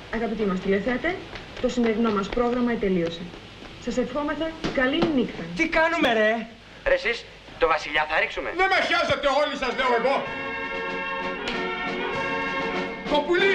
Αγαπητοί μας τηλεθέτε, το σημερινό μας πρόγραμμα τελείωσε. Σας ευχόμεθα καλή νύχτα. Τι κάνουμε, ρε? Ρε εσείς, το βασιλιά θα ρίξουμε. Δεν με χιάζετε όλοι σας, λέω εγώ. Το πουλί